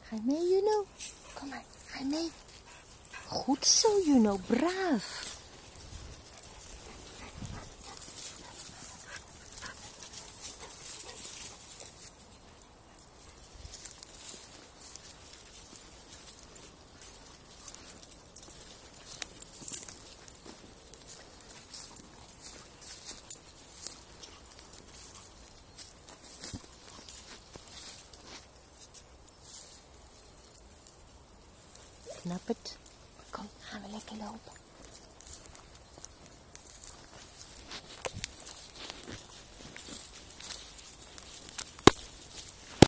Ga je mee, Juno? Kom maar, ga je mee? Goed zo, Juno, braaf. Knap het. Kom, gaan we lekker lopen.